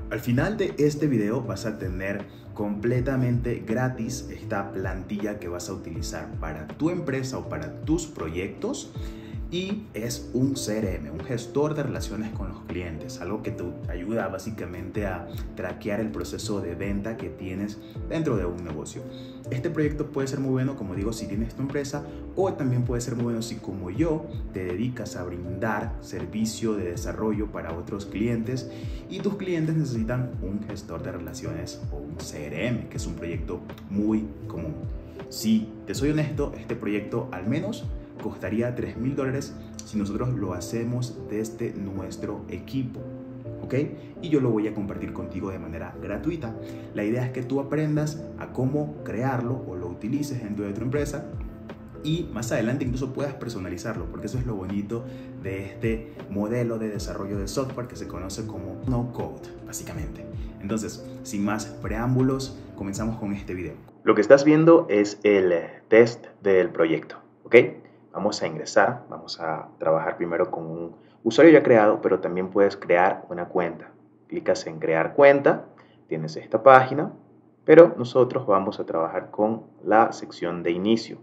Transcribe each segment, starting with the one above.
Al final de este video vas a tener completamente gratis esta plantilla que vas a utilizar para tu empresa o para tus proyectos. Y es un CRM, un gestor de relaciones con los clientes, algo que te ayuda básicamente a traquear el proceso de venta que tienes dentro de un negocio. Este proyecto puede ser muy bueno, como digo, si tienes tu empresa, o también puede ser muy bueno si, como yo, te dedicas a brindar servicio de desarrollo para otros clientes y tus clientes necesitan un gestor de relaciones o un CRM, que es un proyecto muy común. Si te soy honesto, este proyecto al menos costaría $3,000 si nosotros lo hacemos desde nuestro equipo, ¿ok? Y yo lo voy a compartir contigo de manera gratuita. La idea es que tú aprendas a cómo crearlo o lo utilices dentro de tu empresa y más adelante incluso puedas personalizarlo, porque eso es lo bonito de este modelo de desarrollo de software que se conoce como no code, básicamente. Entonces, sin más preámbulos, comenzamos con este video. Lo que estás viendo es el test del proyecto, ¿ok? Vamos a ingresar, vamos a trabajar primero con un usuario ya creado, pero también puedes crear una cuenta. Clicas en crear cuenta, tienes esta página, pero nosotros vamos a trabajar con la sección de inicio.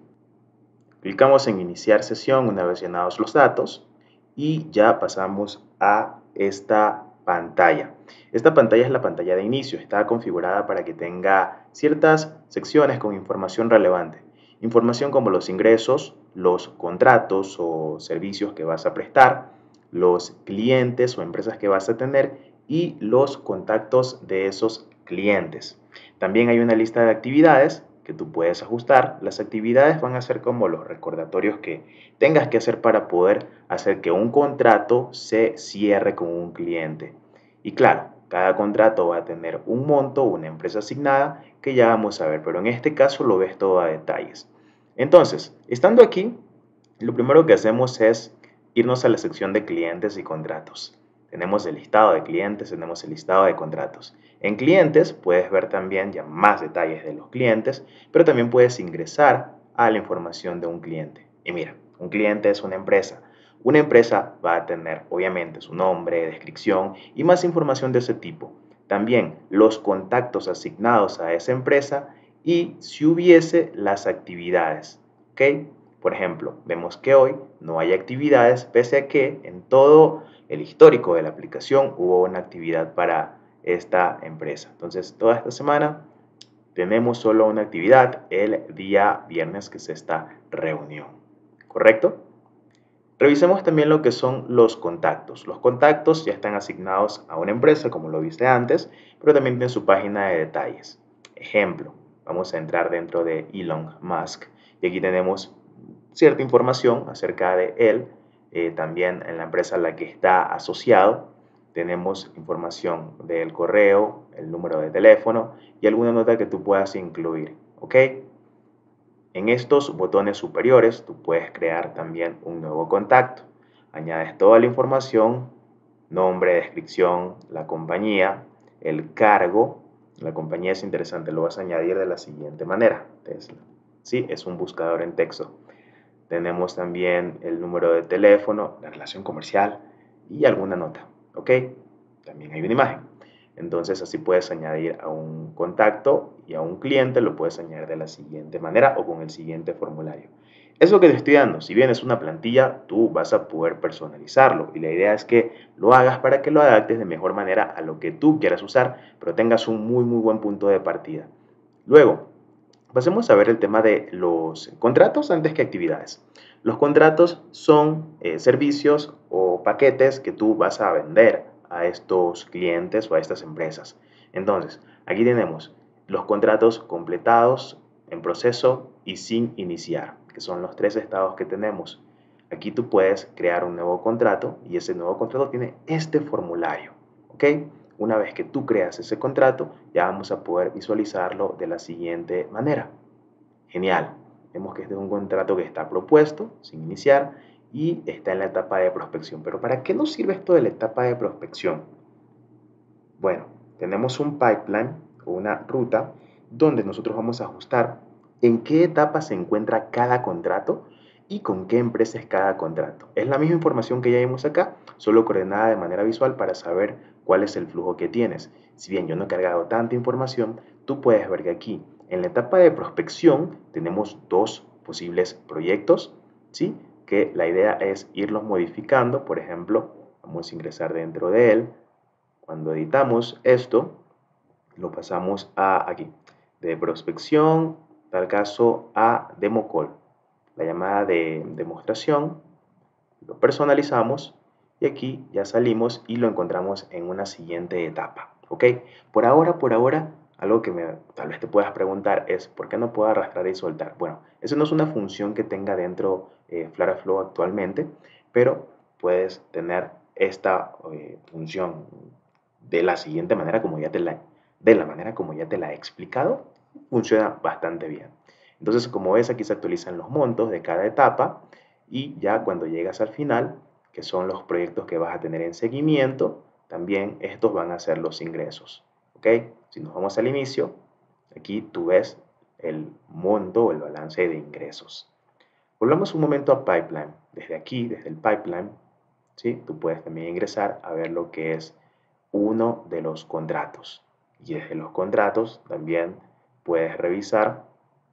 Clicamos en iniciar sesión una vez llenados los datos y ya pasamos a esta pantalla. Esta pantalla es la pantalla de inicio, está configurada para que tenga ciertas secciones con información relevante. Información como los ingresos, los contratos o servicios que vas a prestar, los clientes o empresas que vas a tener y los contactos de esos clientes. También hay una lista de actividades que tú puedes ajustar. Las actividades van a ser como los recordatorios que tengas que hacer para poder hacer que un contrato se cierre con un cliente. Y claro, cada contrato va a tener un monto, una empresa asignada que ya vamos a ver, pero en este caso lo ves todo a detalles. Entonces, estando aquí, lo primero que hacemos es irnos a la sección de clientes y contratos. Tenemos el listado de clientes, tenemos el listado de contratos. En clientes puedes ver también ya más detalles de los clientes, pero también puedes ingresar a la información de un cliente. Y mira, un cliente es una empresa. Una empresa va a tener obviamente su nombre, descripción y más información de ese tipo. También los contactos asignados a esa empresa y si hubiese las actividades. ¿Ok? Por ejemplo, vemos que hoy no hay actividades pese a que en todo el histórico de la aplicación hubo una actividad para esta empresa. Entonces, toda esta semana tenemos solo una actividad el día viernes, que es esta reunión. ¿Correcto? Revisemos también lo que son los contactos. Los contactos ya están asignados a una empresa, como lo viste antes, pero también tiene su página de detalles. Ejemplo, vamos a entrar dentro de Elon Musk y aquí tenemos cierta información acerca de él. También en la empresa a la que está asociado tenemos información del correo, el número de teléfono y alguna nota que tú puedas incluir, ¿ok? En estos botones superiores tú puedes crear también un nuevo contacto. Añades toda la información, nombre, descripción, la compañía, el cargo. La compañía es interesante, lo vas a añadir de la siguiente manera. Tesla. Sí, es un buscador en texto. Tenemos también el número de teléfono, la relación comercial y alguna nota, ¿ok? También hay una imagen. Entonces así puedes añadir a un contacto y a un cliente lo puedes añadir de la siguiente manera o con el siguiente formulario. Eso que te estoy dando, si bien es una plantilla, tú vas a poder personalizarlo y la idea es que lo hagas para que lo adaptes de mejor manera a lo que tú quieras usar, pero tengas un muy buen punto de partida. Luego, pasemos a ver el tema de los contratos antes que actividades. Los contratos son servicios o paquetes que tú vas a vender a estos clientes o a estas empresas. Entonces, aquí tenemos los contratos completados, en proceso y sin iniciar, que son los tres estados que tenemos. Aquí tú puedes crear un nuevo contrato y ese nuevo contrato tiene este formulario, ¿ok? Una vez que tú creas ese contrato, ya vamos a poder visualizarlo de la siguiente manera. Genial. Vemos que este es un contrato que está propuesto, sin iniciar, y está en la etapa de prospección. Pero ¿para qué nos sirve esto de la etapa de prospección? Bueno, tenemos un pipeline o una ruta donde nosotros vamos a ajustar en qué etapa se encuentra cada contrato y con qué empresa es cada contrato. Es la misma información que ya vimos acá, solo coordenada de manera visual para saber cuál es el flujo que tienes. Si bien yo no he cargado tanta información, tú puedes ver que aquí en la etapa de prospección tenemos dos posibles proyectos, ¿sí? Que la idea es irlos modificando. Por ejemplo, vamos a ingresar dentro de él. Cuando editamos esto, lo pasamos a aquí, de prospección, tal caso a demo call, la llamada de demostración, lo personalizamos y aquí ya salimos y lo encontramos en una siguiente etapa, ¿ok? Por ahora, algo que tal vez te puedas preguntar es ¿por qué no puedo arrastrar y soltar? Bueno, eso no es una función que tenga dentro Flow actualmente, pero puedes tener esta función de la siguiente manera como ya de la manera como ya te la he explicado, funciona bastante bien. Entonces, como ves, aquí se actualizan los montos de cada etapa y ya cuando llegas al final, que son los proyectos que vas a tener en seguimiento, también estos van a ser los ingresos. ¿Ok? Si nos vamos al inicio, aquí tú ves el monto o el balance de ingresos. Volvamos un momento a Pipeline. Desde aquí, desde el Pipeline, ¿sí? Tú puedes también ingresar a ver lo que es uno de los contratos. Y desde los contratos también puedes revisar.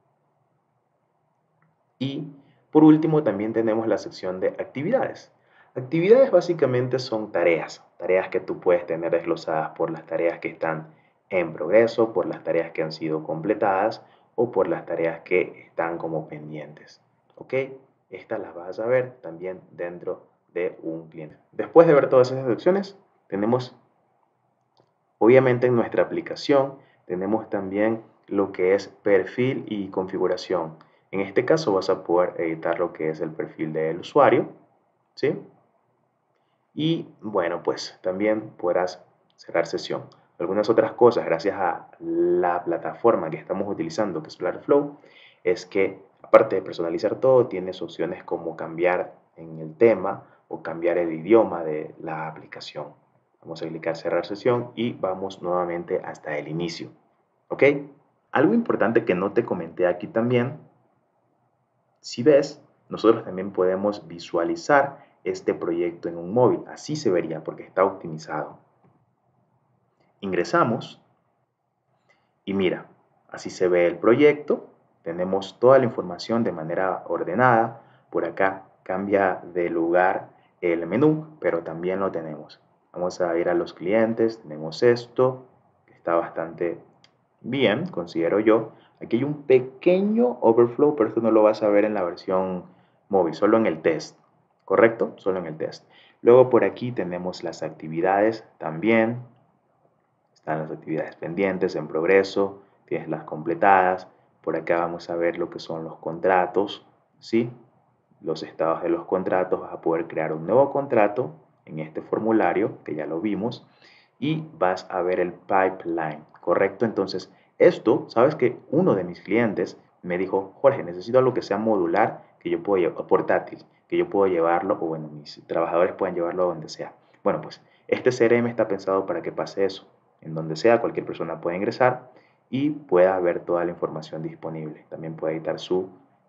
Y por último también tenemos la sección de actividades. Actividades básicamente son tareas que tú puedes tener desglosadas por las tareas que están en progreso, por las tareas que han sido completadas o por las tareas que están como pendientes. ¿Ok? Estas las vas a ver también dentro de un cliente. Después de ver todas esas secciones, tenemos obviamente en nuestra aplicación tenemos también lo que es perfil y configuración. En este caso vas a poder editar lo que es el perfil del usuario, ¿sí? Y bueno, pues también podrás cerrar sesión. Algunas otras cosas, gracias a la plataforma que estamos utilizando, que es Flow, es que aparte de personalizar todo, tienes opciones como cambiar en el tema o cambiar el idioma de la aplicación. Vamos a clicar cerrar sesión y vamos nuevamente hasta el inicio. ¿Ok? Algo importante que no te comenté aquí también, si ves, nosotros también podemos visualizar este proyecto en un móvil. Así se vería porque está optimizado. Ingresamos y mira, así se ve el proyecto. Tenemos toda la información de manera ordenada. Por acá cambia de lugar el menú, pero también lo tenemos. Vamos a ir a los clientes. Tenemos esto, que está bastante bien, considero yo. Aquí hay un pequeño overflow, pero esto no lo vas a ver en la versión móvil, solo en el test. ¿Correcto? Solo en el test. Luego por aquí tenemos las actividades también. Están las actividades pendientes, en progreso, tienes las completadas. Por acá vamos a ver lo que son los contratos, ¿sí? Los estados de los contratos. Vas a poder crear un nuevo contrato en este formulario, que ya lo vimos, y vas a ver el pipeline, ¿correcto? Entonces, esto, sabes que uno de mis clientes me dijo, Jorge, necesito algo que sea modular, que yo pueda llevar, portátil, que yo puedo llevarlo, o bueno, mis trabajadores puedan llevarlo donde sea. Bueno, pues este CRM está pensado para que pase eso. En donde sea, cualquier persona puede ingresar y pueda ver toda la información disponible. También puede editar su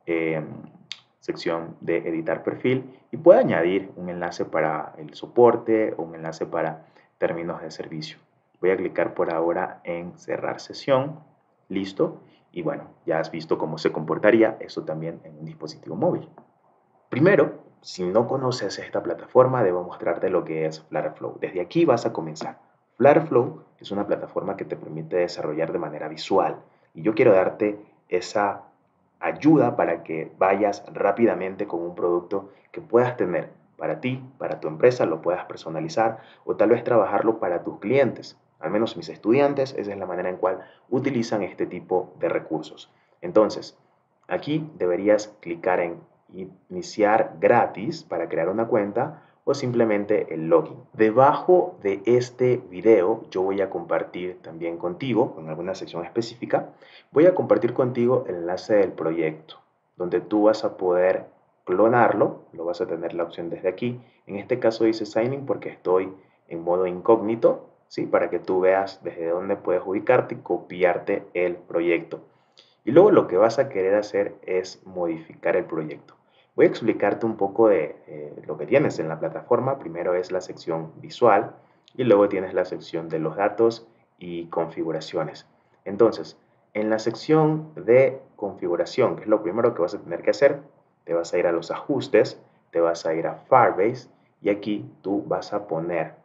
sección de editar perfil y puede añadir un enlace para el soporte o un enlace para términos de servicio. Voy a clicar por ahora en cerrar sesión. Listo. Y bueno, ya has visto cómo se comportaría eso también en un dispositivo móvil. Primero, si no conoces esta plataforma, debo mostrarte lo que es Flow. Desde aquí vas a comenzar. Flow es una plataforma que te permite desarrollar de manera visual y yo quiero darte esa ayuda para que vayas rápidamente con un producto que puedas tener para ti, para tu empresa, lo puedas personalizar o tal vez trabajarlo para tus clientes. Al menos mis estudiantes, esa es la manera en cual utilizan este tipo de recursos. Entonces, aquí deberías clicar en iniciar gratis para crear una cuenta o simplemente el login. Debajo de este video yo voy a compartir también contigo, en alguna sección específica, voy a compartir contigo el enlace del proyecto, donde tú vas a poder clonarlo, lo vas a tener la opción desde aquí. En este caso dice signing porque estoy en modo incógnito, ¿sí? Para que tú veas desde dónde puedes ubicarte y copiarte el proyecto. Y luego lo que vas a querer hacer es modificar el proyecto. Voy a explicarte un poco de lo que tienes en la plataforma. Primero es la sección visual y luego tienes la sección de los datos y configuraciones. Entonces, en la sección de configuración, que es lo primero que vas a tener que hacer, te vas a ir a los ajustes, te vas a ir a Firebase y aquí tú vas a poner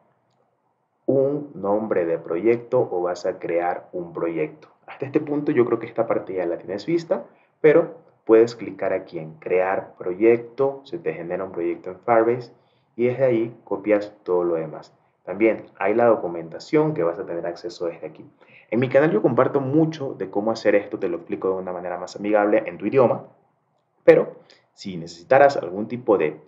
un nombre de proyecto o vas a crear un proyecto. Hasta este punto yo creo que esta parte ya la tienes vista, pero puedes clicar aquí en crear proyecto, se te genera un proyecto en Firebase y desde ahí copias todo lo demás. También hay la documentación que vas a tener acceso desde aquí. En mi canal yo comparto mucho de cómo hacer esto, te lo explico de una manera más amigable en tu idioma, pero si necesitaras algún tipo de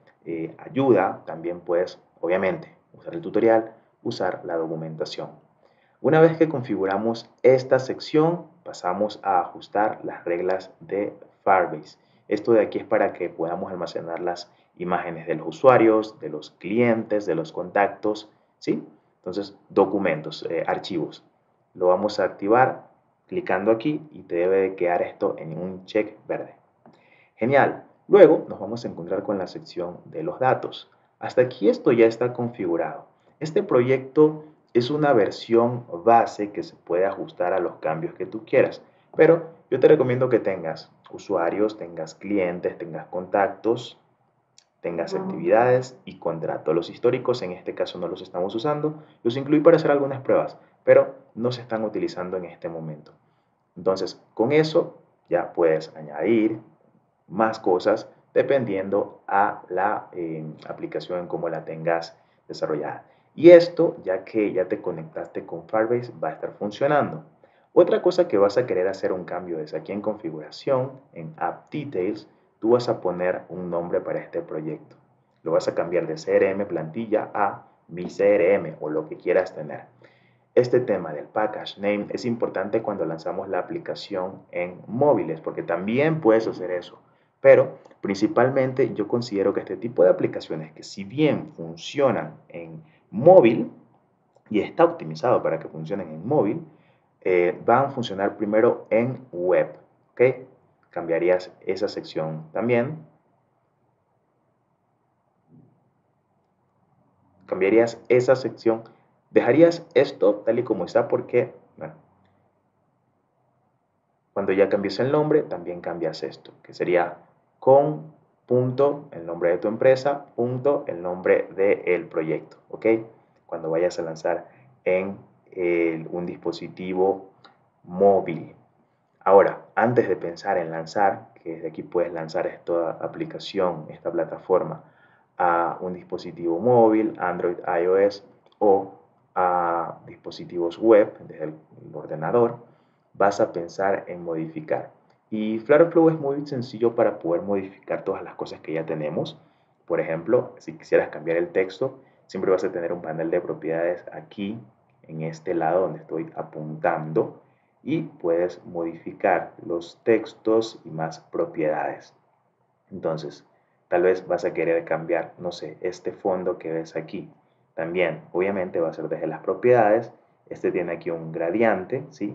ayuda, también puedes, obviamente, usar el tutorial, usar la documentación. Una vez que configuramos esta sección, pasamos a ajustar las reglas de Firebase. Esto de aquí es para que podamos almacenar las imágenes de los usuarios, de los clientes, de los contactos, ¿sí? Entonces, documentos, archivos. Lo vamos a activar clicando aquí y te debe de quedar esto en un check verde. Genial. Luego nos vamos a encontrar con la sección de los datos. Hasta aquí esto ya está configurado. Este proyecto es una versión base que se puede ajustar a los cambios que tú quieras, pero yo te recomiendo que tengas usuarios, tengas clientes, tengas contactos, tengas actividades y contratos. Los históricos en este caso no los estamos usando, los incluí para hacer algunas pruebas, pero no se están utilizando en este momento. Entonces, con eso ya puedes añadir más cosas dependiendo a la aplicación en cómo la tengas desarrollada. Y esto, ya que ya te conectaste con Firebase, va a estar funcionando. Otra cosa que vas a querer hacer un cambio es aquí en configuración, en App Details, tú vas a poner un nombre para este proyecto. Lo vas a cambiar de CRM plantilla a mi CRM o lo que quieras tener. Este tema del package name es importante cuando lanzamos la aplicación en móviles, porque también puedes hacer eso. Pero principalmente yo considero que este tipo de aplicaciones que si bien funcionan en móvil y está optimizado para que funcionen en móvil, van a funcionar primero en web. ¿Ok? Cambiarías esa sección también. Cambiarías esa sección. Dejarías esto tal y como está porque, bueno, cuando ya cambies el nombre, también cambias esto, que sería con punto el nombre de tu empresa, punto el nombre del proyecto, ¿ok? Cuando vayas a lanzar en un dispositivo móvil. Ahora, antes de pensar en lanzar, que desde aquí puedes lanzar esta aplicación, esta plataforma, a un dispositivo móvil, Android, iOS o a dispositivos web desde el ordenador, vas a pensar en modificar. Y Flow es muy sencillo para poder modificar todas las cosas que ya tenemos. Por ejemplo, si quisieras cambiar el texto, siempre vas a tener un panel de propiedades aquí, en este lado donde estoy apuntando, y puedes modificar los textos y más propiedades. Entonces, tal vez vas a querer cambiar, no sé, este fondo que ves aquí. También, obviamente, va a ser desde las propiedades. Este tiene aquí un gradiente, ¿sí?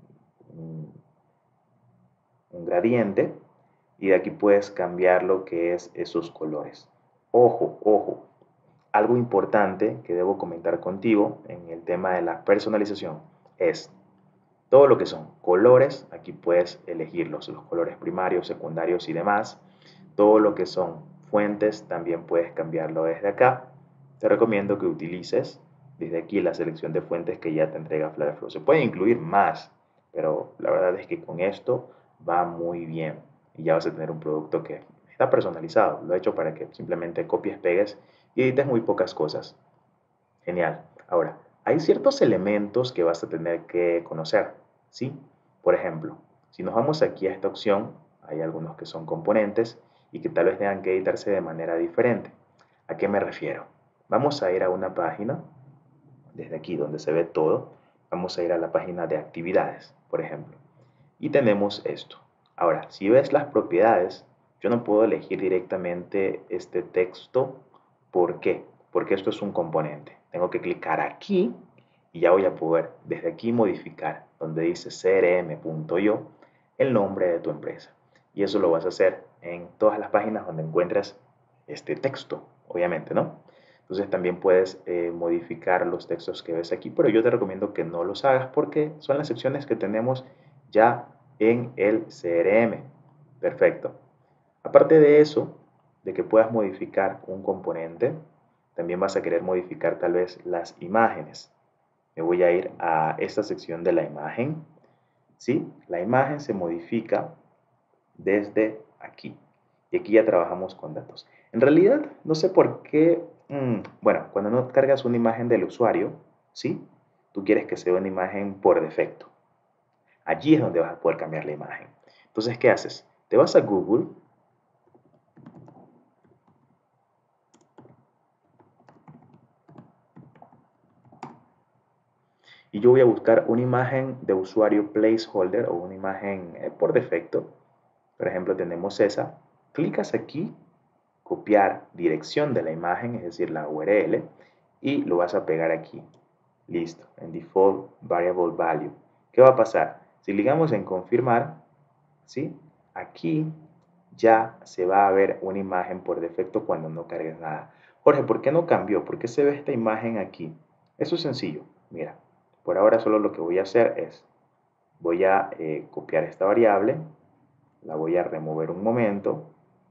Un gradiente. Y de aquí puedes cambiar lo que es esos colores. Ojo, ojo. Algo importante que debo comentar contigo en el tema de la personalización es todo lo que son colores, aquí puedes elegirlos, los colores primarios, secundarios y demás. Todo lo que son fuentes también puedes cambiarlo desde acá. Te recomiendo que utilices desde aquí la selección de fuentes que ya te entrega Flow. Se puede incluir más, pero la verdad es que con esto va muy bien y ya vas a tener un producto que está personalizado. Lo he hecho para que simplemente copies, pegues y edites muy pocas cosas. Genial. Ahora, hay ciertos elementos que vas a tener que conocer, ¿sí? Por ejemplo, si nos vamos aquí a esta opción, hay algunos que son componentes y que tal vez tengan que editarse de manera diferente. ¿A qué me refiero? Vamos a ir a una página, desde aquí donde se ve todo, vamos a ir a la página de actividades, por ejemplo, y tenemos esto. Ahora, si ves las propiedades, yo no puedo elegir directamente este texto. ¿Por qué? Porque esto es un componente. Tengo que clicar aquí y ya voy a poder desde aquí modificar donde dice crm.io el nombre de tu empresa. Y eso lo vas a hacer en todas las páginas donde encuentres este texto, obviamente, ¿no? Entonces también puedes modificar los textos que ves aquí, pero yo te recomiendo que no los hagas porque son las secciones que tenemos ya en el CRM. Perfecto. Aparte de eso, de que puedas modificar un componente, también vas a querer modificar tal vez las imágenes. Me voy a ir a esta sección de la imagen. ¿Sí? La imagen se modifica desde aquí. Y aquí ya trabajamos con datos. En realidad, no sé por qué, bueno, cuando no cargas una imagen del usuario, ¿sí? Tú quieres que sea una imagen por defecto. Allí es donde vas a poder cambiar la imagen. Entonces, ¿qué haces? Te vas a Google y yo voy a buscar una imagen de usuario placeholder o una imagen por defecto. Por ejemplo, tenemos esa. Clicas aquí, copiar dirección de la imagen, es decir, la URL, y lo vas a pegar aquí. Listo, en default variable value. ¿Qué va a pasar? Si clicamos en confirmar, ¿sí? Aquí ya se va a ver una imagen por defecto cuando no cargues nada. Jorge, ¿por qué no cambió? ¿Por qué se ve esta imagen aquí? Eso es sencillo. Mira, por ahora solo lo que voy a hacer es, voy a copiar esta variable, la voy a remover un momento,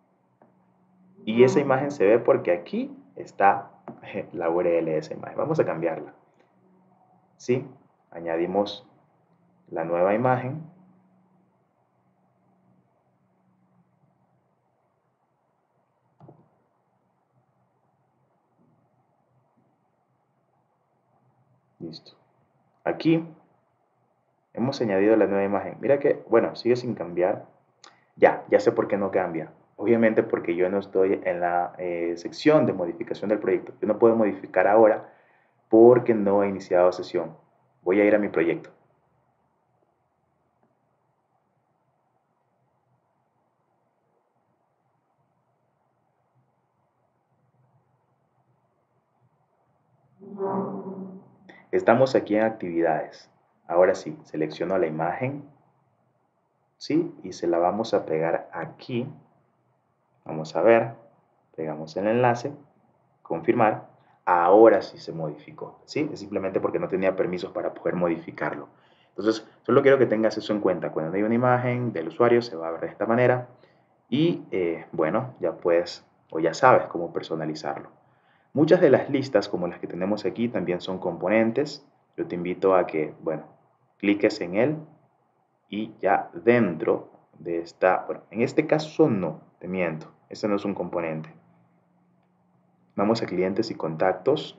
y esa imagen se ve porque aquí está la URL de esa imagen. Vamos a cambiarla. ¿Sí? Añadimos la nueva imagen. Listo. Aquí hemos añadido la nueva imagen. Mira que, bueno, sigue sin cambiar. Ya sé por qué no cambia. Obviamente porque yo no estoy en la sección de modificación del proyecto. Yo no puedo modificar ahora porque no he iniciado sesión. Voy a ir a mi proyecto. Estamos aquí en actividades. Ahora sí, selecciono la imagen, ¿sí? Y se la vamos a pegar aquí. Vamos a ver, pegamos el enlace, confirmar. Ahora sí se modificó, ¿sí? Es simplemente porque no tenía permisos para poder modificarlo. Entonces, solo quiero que tengas eso en cuenta. Cuando hay una imagen del usuario, se va a ver de esta manera. Y bueno, ya puedes o ya sabes cómo personalizarlo. Muchas de las listas, como las que tenemos aquí, también son componentes. Yo te invito a que, bueno, cliques en él y ya dentro de esta, bueno, en este caso no, te miento, este no es un componente. Vamos a clientes y contactos,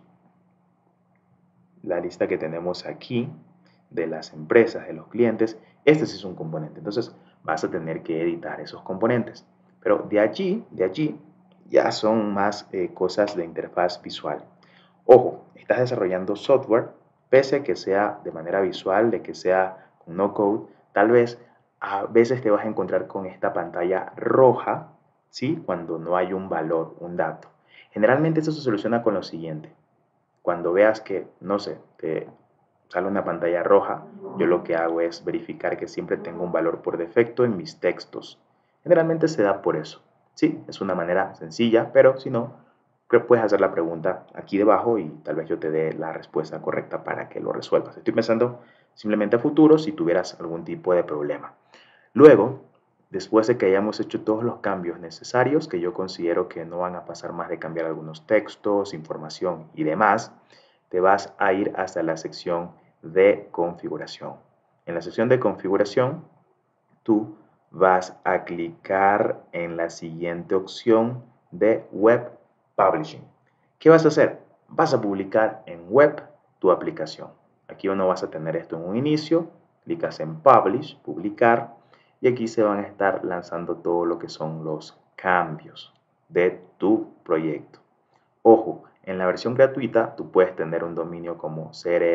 la lista que tenemos aquí de las empresas, de los clientes, este sí es un componente. Entonces vas a tener que editar esos componentes. Pero de allí ya son más cosas de interfaz visual. Ojo, estás desarrollando software, pese a que sea de manera visual, de que sea con no code, tal vez a veces te vas a encontrar con esta pantalla roja, ¿sí? Cuando no hay un valor, un dato. Generalmente esto se soluciona con lo siguiente. Cuando veas que, no sé, te sale una pantalla roja, yo lo que hago es verificar que siempre tengo un valor por defecto en mis textos. Generalmente se da por eso. Sí, es una manera sencilla, pero si no, puedes hacer la pregunta aquí debajo y tal vez yo te dé la respuesta correcta para que lo resuelvas. Estoy pensando simplemente a futuro si tuvieras algún tipo de problema. Luego, después de que hayamos hecho todos los cambios necesarios, que yo considero que no van a pasar más de cambiar algunos textos, información y demás, te vas a ir hasta la sección de configuración. En la sección de configuración, tú vas a clicar en la siguiente opción de Web Publishing. ¿Qué vas a hacer? Vas a publicar en web tu aplicación. Aquí no vas a tener esto en un inicio, clicas en Publish, publicar, y aquí se van a estar lanzando todo lo que son los cambios de tu proyecto. Ojo, en la versión gratuita tú puedes tener un dominio como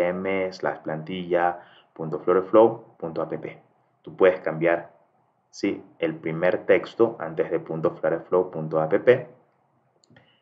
crm/plantilla.floreflow.app. Tú puedes cambiar, sí, el primer texto antes de .floreflow.app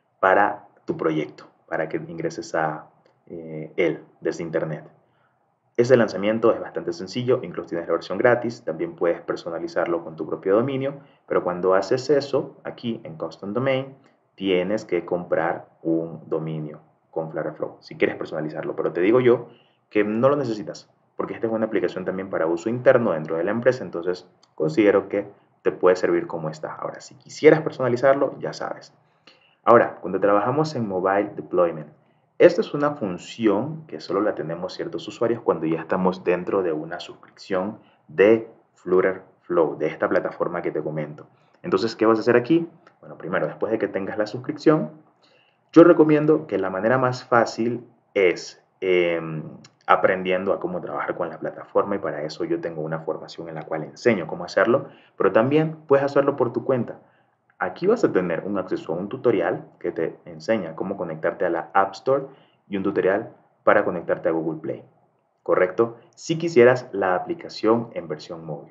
para tu proyecto, para que ingreses a él desde internet. Ese lanzamiento es bastante sencillo, incluso tienes la versión gratis, también puedes personalizarlo con tu propio dominio, pero cuando haces eso, aquí en Custom Domain, tienes que comprar un dominio con Flutter si quieres personalizarlo, pero te digo yo que no lo necesitas, porque esta es una aplicación también para uso interno dentro de la empresa, entonces considero que te puede servir como está. Ahora, si quisieras personalizarlo, ya sabes. Ahora, cuando trabajamos en Mobile Deployment, esta es una función que solo la tenemos ciertos usuarios cuando ya estamos dentro de una suscripción de Flutter Flow, de esta plataforma que te comento. Entonces, ¿qué vas a hacer aquí? Bueno, primero, después de que tengas la suscripción, yo recomiendo que la manera más fácil es aprendiendo a cómo trabajar con la plataforma y para eso yo tengo una formación en la cual enseño cómo hacerlo, pero también puedes hacerlo por tu cuenta. Aquí vas a tener un acceso a un tutorial que te enseña cómo conectarte a la App Store y un tutorial para conectarte a Google Play, ¿correcto? Si quisieras la aplicación en versión móvil,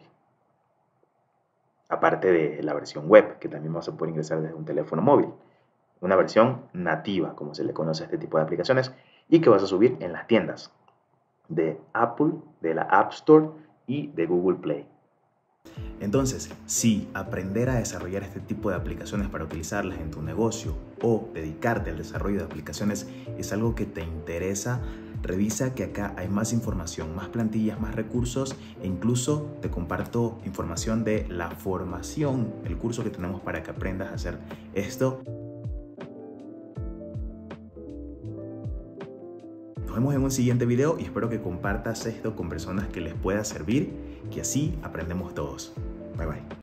aparte de la versión web, que también vas a poder ingresar desde un teléfono móvil, una versión nativa, como se le conoce a este tipo de aplicaciones, y que vas a subir en las tiendas de Apple, de la App Store y de Google Play. Entonces, si aprender a desarrollar este tipo de aplicaciones para utilizarlas en tu negocio o dedicarte al desarrollo de aplicaciones es algo que te interesa, revisa que acá hay más información, más plantillas, más recursos e incluso te comparto información de la formación, el curso que tenemos para que aprendas a hacer esto. Nos vemos en un siguiente video y espero que compartas esto con personas que les pueda servir, que así aprendemos todos. Bye bye.